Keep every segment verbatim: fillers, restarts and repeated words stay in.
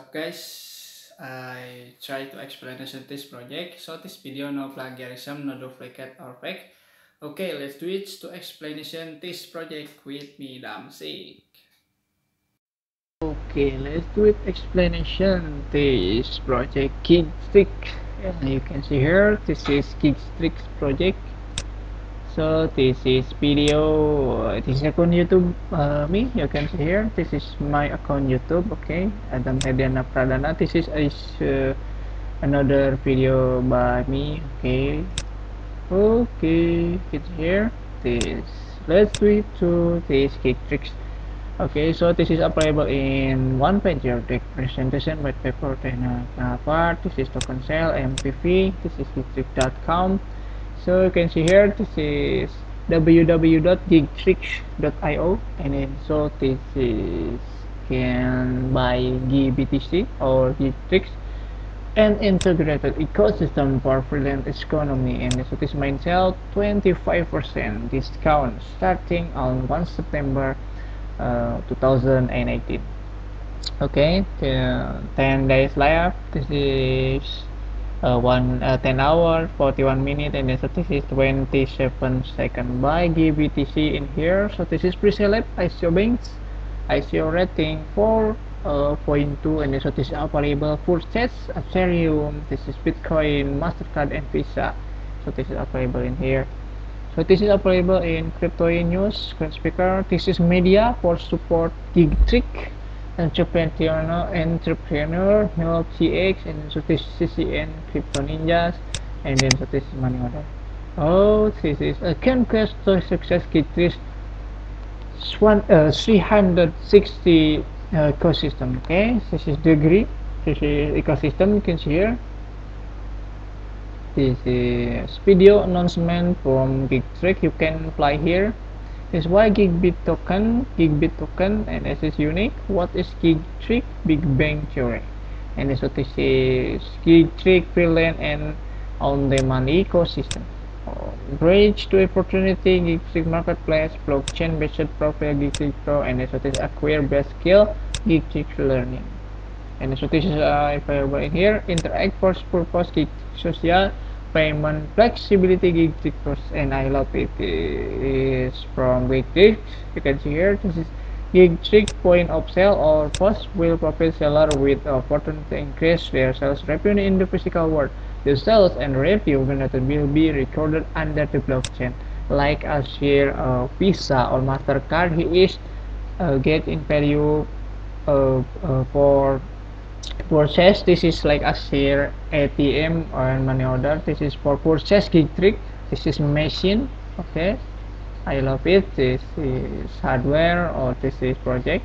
up guys? I try to explanation this project. So this video no plagiarism, no duplicate or fake. Okay, let's do it to explanation this project with me Damsik. Okay, let's do it explanation this project Gigstrix. Uh, you can see here this is Gigstrix project. So this is video. Uh, this is account YouTube uh, me. You can see here. This is my account YouTube. Okay, Adam Hediana Pradana. This is is uh, another video by me. Okay, okay. It's here. This. Let's do it to this Gigstrix. Okay, so this is available in one page of the presentation white paper then uh, part. This is token sale M P V. This is gigtrix dot com. So you can see here this is w w w dot gigtrix dot i o, and then so this is can buy G B T C or Gigtrix, an integrated ecosystem for freelance economy, and so this might sell twenty-five percent discount starting on one September uh, two thousand eighteen. Okay, ten days later this is uh, one uh, ten hour forty-one minute, and then so this is twenty-seven second by G B T C in here. So this is pre-sale I C O banks, I C O rating four point two, and then so this is available for chess, Ethereum, this is Bitcoin, Mastercard, and Visa. So this is available in here. So this is available in Crypto News, Speaker. This is media for support Gigtrix, entrepreneur, entrepreneur, Null T X, and so this is C C N, Crypto Ninjas, and then so this is money order. Oh, this is a conquest to success Gigtrix one uh, three hundred sixty uh, ecosystem. Okay, this is degree. This is ecosystem. You can see here. This is video announcement from Gigtrix. You can apply here. This is why Gigbit token, Gigbit token, and this is unique. What is Gigtrix? Big Bang Theory. And so this is Gigtrix freelance and on-demand ecosystem. Oh, bridge to opportunity, Gigtrix marketplace, blockchain based profile, Gigtrix Pro, and so this acquire best skill, Gigtrix learning. And so this is uh, available in here. Interact for purpose, Gigtrix social, payment flexibility, Gigtrix, and I love it. It is from Gigtrix. You can see here. This is Gigtrix point of sale or post will profit seller with opportunity to increase their sales revenue in the physical world. The sales and revenue will be recorded under the blockchain, like a share of Visa or Mastercard. He is uh, get in value uh, uh, for purchase. This is like a share A T M or money order. This is for purchase Gigtrix. This is machine. Okay, I love it. This is hardware or this is project.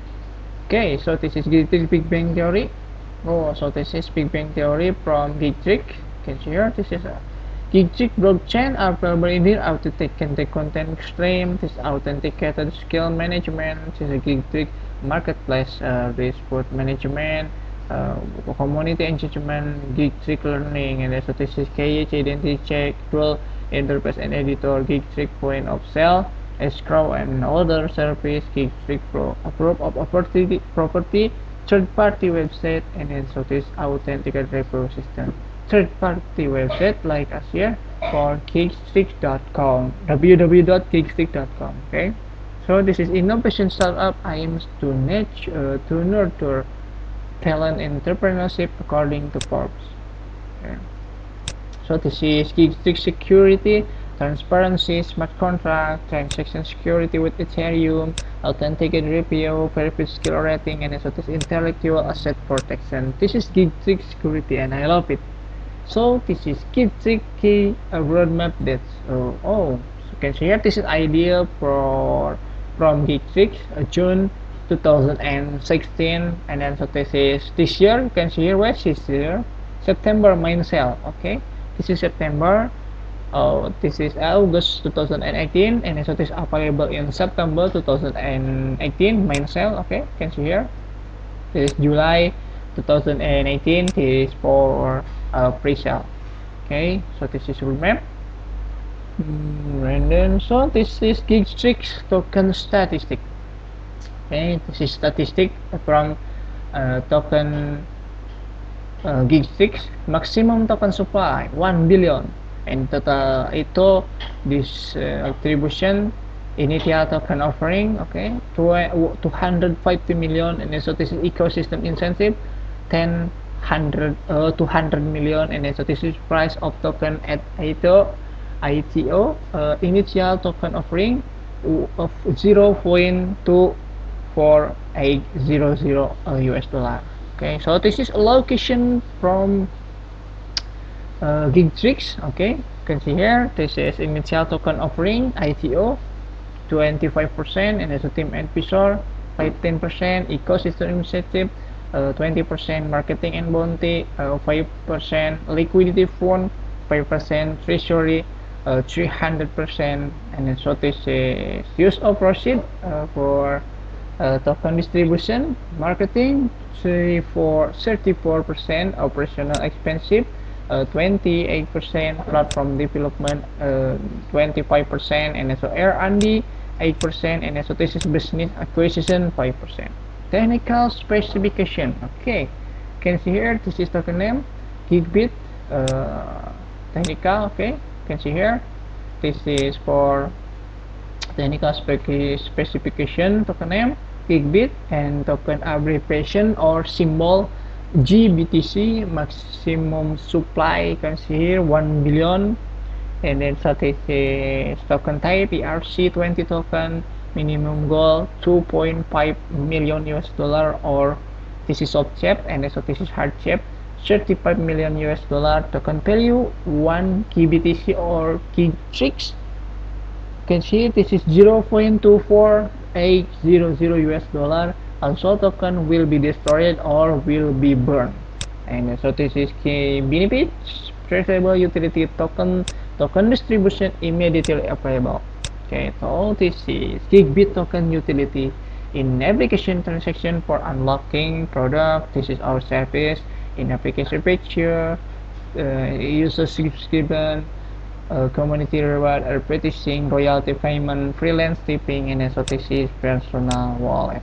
Okay, so this is Gigtrix Big Bang Theory. Oh, so this is Big Bang Theory from Gigtrix. You can see here. This is a Gigtrix blockchain are available in here. Authenticated content stream. This authenticated skill management. This is a Gigtrix marketplace. Uh, this sport management. Uh, community engagement, Gigtrix learning, and so this is K H identity check, dual interface and editor, Gigtrix point of sale, escrow and order service, Gigtrix Pro, approve of property, property, third-party website, and then so this authenticated repo system. Third-party website like us here for gigtrix dot com, w w w dot gigtrix dot com. Okay, so this is innovation startup aims to nurture, uh, to nurture talent entrepreneurship according to Forbes. Okay. So this is Gigtrix security, transparency, smart contract, transaction security with Ethereum, authenticated review, verified skill rating, and so this intellectual asset protection. This is Gigtrix security, and I love it. So this is Gigtrix key uh, roadmap. That's uh, oh, so you can see here. This is idea for from Gigtrix uh, June two thousand sixteen, and then so this is this year. You can see here where this year September main sale. Okay, this is September. Oh, this is August two thousand eighteen, and then so this is available in September two thousand eighteen main sale. Okay, you can see here. This is July two thousand eighteen. This is for uh, pre-sale. Okay, so this is roadmap. Mm, and then so this is Gigtrix token statistic. Okay, this is statistic from uh, token uh, gig six maximum token supply one billion, and total ito this uh, attribution initial token offering, okay, two hundred fifty million, and so this is ecosystem incentive ten hundred uh, two hundred million, and so this is price of token at ito I T O uh, initial token offering of zero point two four eight zero zero uh, U S dollar. Okay, so this is a location from uh, GigTricks. Okay, you can see here this is initial token offering I T O twenty-five percent, and as a team and P S O R fifteen percent, ecosystem initiative uh, twenty percent, marketing and bounty uh, five percent, liquidity fund five percent, treasury uh, three hundred percent, and then so this is use of proceed uh, for uh, token distribution, marketing three for thirty-four percent, operational expensive uh, twenty-eight percent, platform development uh, twenty-five percent, and so R and D eight percent, and so this is business acquisition five percent. Technical specification, okay, you can see here this is token name Gigbit uh, technical, okay, you can see here this is for technical spec specification token name Gigbit, and token abbreviation or symbol G B T C, maximum supply, you can see here one billion, and then so this is token type E R C twenty token, minimum goal two point five million U S dollar, or this is soft chip, and so this is hard chip thirty-five million U S dollar. Token value one G B T C or GigTricks, you can see this is zero point two four eight zero zero U S dollar. Also token will be destroyed or will be burned, and so this is key benefits: traceable utility token, token distribution immediately available. Okay, so this is Gigbit token utility in application transaction for unlocking product. This is our service in application picture, uh, user subscription, uh, community reward, advertising, royalty payment, freelance tipping, and so this is personal wallet.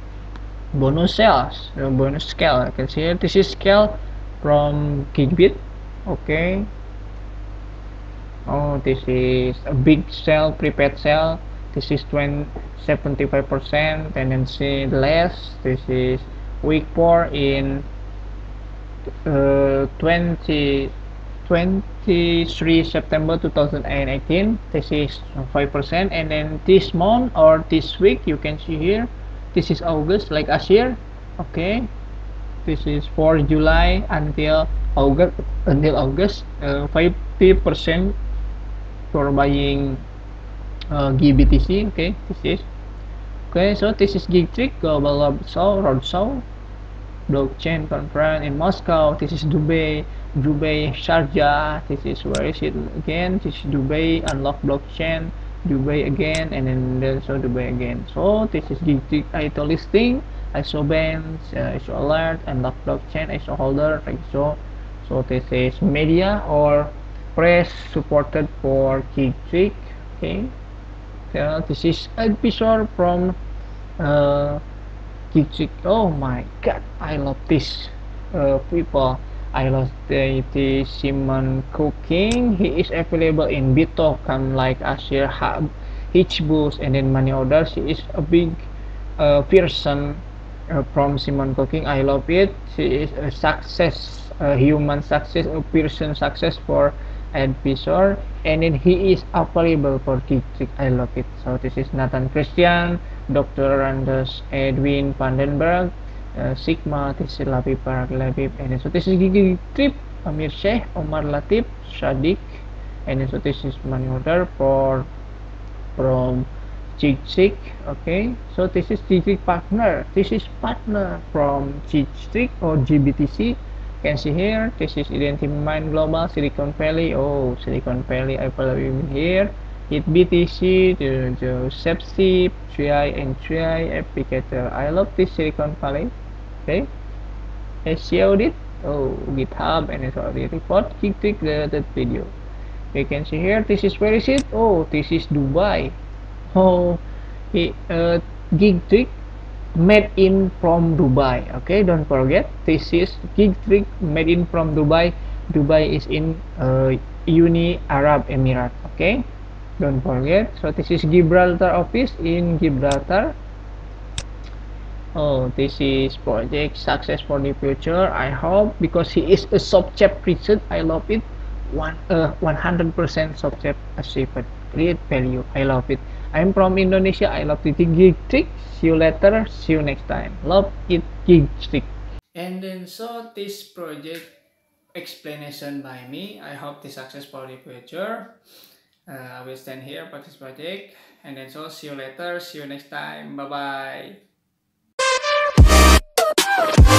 Bonus sales, uh, bonus scale, you can see here this is scale from Gigbit. Okay, oh, this is a big sale, prepaid sale, this is twenty seventy-five percent, and then see less, this is week four in uh, twenty twenty-three September two thousand eighteen, this is five percent, and then this month or this week you can see here this is August, like as here. Okay, this is for July until August, until August uh, fifty percent for buying uh, G B T C. Okay, this is okay, so this is GigTrick Global Roadshow, Roadshow blockchain conference in Moscow. This is Dubai, Dubai, Sharjah. This is where is it again? This is Dubai, unlock blockchain, Dubai again, and then, then so Dubai again. So this is GigTrick I S O listing, I S O bands, uh, I S O alert, unlock blockchain, I S O holder, like so. So this is media or press supported for GigTrick. Okay, so this is a picture from uh, GigTrick. Oh my god, I love this uh, people. I love the, the Simon Cooking. He is available in BitToken like Azure Hub, Hitchboost, and then money orders. He is a big uh, person uh, from Simon Cooking. I love it. He is a success, a human success, a person success for advisor, and then he is available for GigTrick. I love it. So this is Nathan Christian, Doctor Randers Edwin Vandenberg, uh, Sigma, this is Labib Barak Labib, and so this is GigTrip, Amir Sheikh, Omar Latif, Sadiq, and so this is money order for from GigTrick. Okay, so this is GigTrick partner. This is partner from GigTrick or G B T C. You can see here this is Identity Mind Global, Silicon Valley. Oh, Silicon Valley, I believe in here. It B T C, the, the Sepsi, three i and three i applicator. I love this Silicon Valley. Okay, S E O it. Oh, GitHub, and it's already report. GigTrick the that video. You can see here this is where is it? Oh, this is Dubai. Oh, he, uh, GigTrick made in from Dubai. Okay, don't forget, this is Gig Trick made in from Dubai. Dubai is in uh, Uni Arab Emirates. Okay, don't forget. So this is Gibraltar office in Gibraltar. Oh, this is project success for the future. I hope, because he is a subject preset. I love it. One uh one hundred percent subject achieved. Create value. I love it. I'm from Indonesia. I love it. Gig trick. See you later. See you next time. Love it. Gig trick. And then so this project explanation by me. I hope this success for the future. Uh, I will stand here for this project. And then so see you later. See you next time. Bye bye.